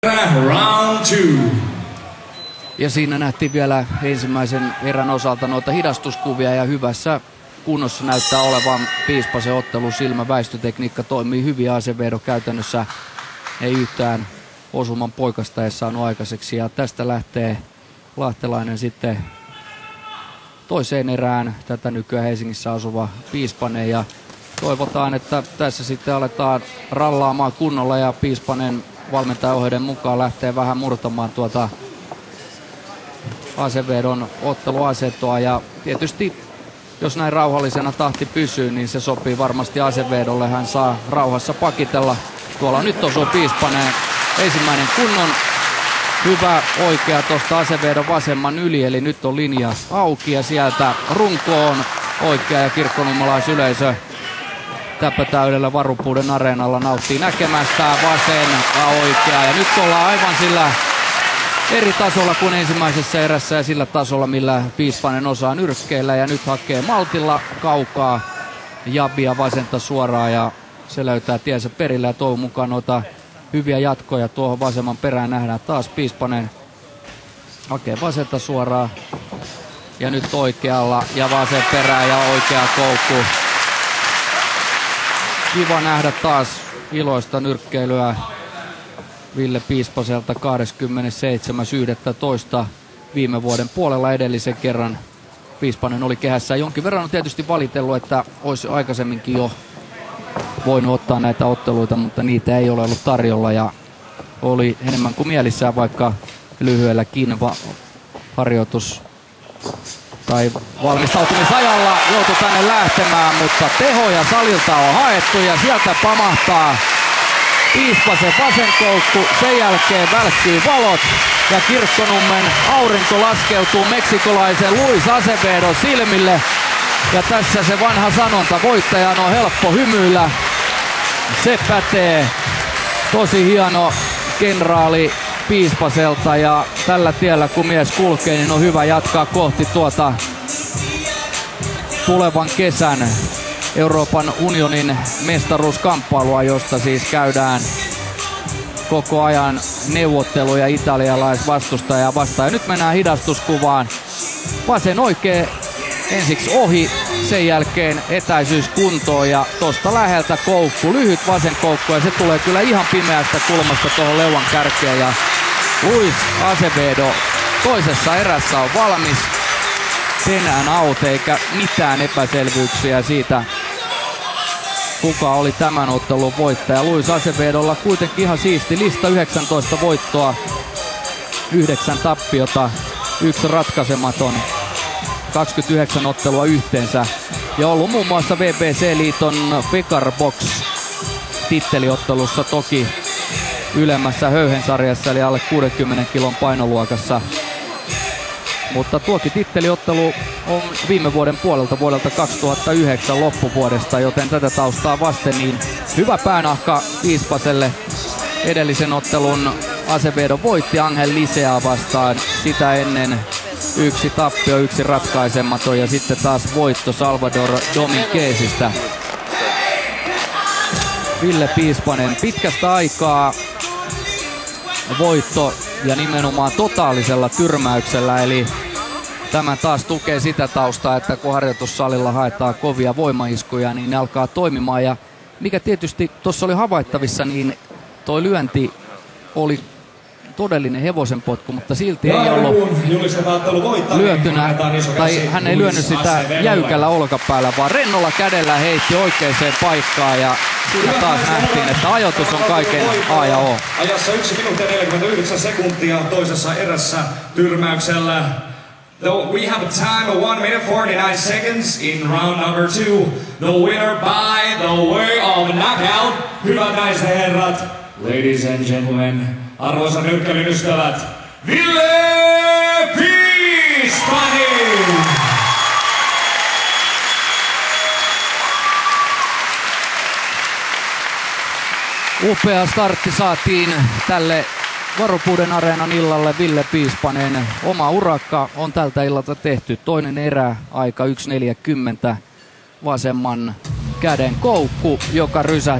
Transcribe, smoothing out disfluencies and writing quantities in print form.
Round two. Ja siinä nähtiin vielä ensimmäisen erän osalta noita hidastuskuvia ja hyvässä kunnossa näyttää olevan Piispasen ottelu. Silmäväistötekniikka toimii hyvin, Azevedo käytännössä ei yhtään osuman poikasta edes saanut aikaiseksi. Ja tästä lähtee lahtelainen sitten toiseen erään, tätä nykyään Helsingissä asuva Piispanen. Ja toivotaan, että tässä sitten aletaan rallaamaan kunnolla ja Piispanen valmentajaohjeiden mukaan lähtee vähän murtamaan tuota Azevedon otteluasentoa. Ja tietysti jos näin rauhallisena tahti pysyy, niin se sopii varmasti Azevedolle. Hän saa rauhassa pakitella. Tuolla nyt osuu Piispanen ensimmäinen kunnon hyvä oikea tuosta Azevedon vasemman yli. Eli nyt on linja auki ja sieltä runkoon oikea ja kirkkonummelaisyleisö täpötäydellä Varupuuden areenalla nauttii näkemästään vasen ja oikea. Ja nyt ollaan aivan sillä eri tasolla kuin ensimmäisessä erässä ja sillä tasolla, millä Piispanen osaa nyrkkeillä. Ja nyt hakee maltilla kaukaa jabia vasenta suoraan ja se löytää tiensä perille ja toivon mukaan noita hyviä jatkoja tuohon vasemman perään nähdään. Taas Piispanen hakee vasenta suoraan ja nyt oikealla ja vasen perään ja oikea koukku. Kiva nähdä taas iloista nyrkkeilyä Ville Piispaselta 27.11. viime vuoden puolella edellisen kerran. Piispanen oli kehässä. Jonkin verran on tietysti valitellut, että olisi aikaisemminkin jo voinut ottaa näitä otteluita, mutta niitä ei ole ollut tarjolla ja oli enemmän kuin mielissään, vaikka lyhyelläkin harjoitus tai valmistautumisajalla joutui tänne lähtemään, mutta tehoja salilta on haettu ja sieltä pamahtaa Piispasen vasen koukku. Sen jälkeen välkkyy valot ja Kirkkonummen aurinko laskeutuu meksikolaisen Luis Azevedon silmille. Ja tässä se vanha sanonta, voittajan on helppo hymyillä. Se pätee. Tosi hieno kenraali Piispaselta ja tällä tiellä kun mies kulkee, niin on hyvä jatkaa kohti tuota tulevan kesän Euroopan unionin mestaruuskamppailua, josta siis käydään koko ajan neuvotteluja italialaisvastustajaa vastaan. Ja nyt mennään hidastuskuvaan. Vasen oikea ensiksi ohi, sen jälkeen etäisyys kuntoon ja tosta läheltä koukku, lyhyt vasen koukku ja se tulee kyllä ihan pimeästä kulmasta tuohon leuan kärkeen ja Luis Azevedo toisessa erässä on valmis. Enää out eikä mitään epäselvyyksiä siitä, kuka oli tämän ottelun voittaja. Luis Azevedolla kuitenkin ihan siisti lista, 19 voittoa, 9 tappiota, 1 ratkaisematon, 29 ottelua yhteensä. Ja ollut muun muassa WBC-liiton Pekar Box titteliottelussa toki ylemmässä höyhensarjassa eli alle 60 kilon painoluokassa. Mutta tuokin titteliottelu on viime vuoden puolelta, vuodelta 2009 loppuvuodesta, joten tätä taustaa vasten niin hyvä päänahka Piispaselle. Edellisen ottelun Azevedo voitti Angel Liceaa vastaan, sitä ennen 1 tappio, 1 ratkaisematon ja sitten taas voitto Salvador Dominguezista. Ville Piispanen pitkästä aikaa voitto ja nimenomaan totaalisella tyrmäyksellä, eli tämä taas tukee sitä taustaa, että kun harjoitussalilla haetaan kovia voimaiskuja, niin ne alkaa toimimaan. Ja mikä tietysti tuossa oli havaittavissa, niin toi lyönti oli todellinen hevosenpotku, mutta silti ei ollut lyötynä, tai hän ei lyönyt sitä jäykällä olkapäällä, vaan rennolla kädellä heitti oikeaan paikkaan ja siinä taas nähtiin, että ajoitus on kaiken A ja O. Ajassa 1 minuutti 49 sekuntia toisessa erässä tyrmäyksellä. We have a time of 1 minute 49 seconds in round number 2. The winner by the way of knockout. Hyvät naiset ja herrat, ladies and gentlemen, arvoisat nyrkkeilyn ystävät, Ville Piispanen! Upea startti saatiin tälle Varupuuden areenan illalle. Ville Piispanen, oma urakka on tältä illalta tehty. Toinen erä, aika 1.40, vasemman käden koukku, joka rysähti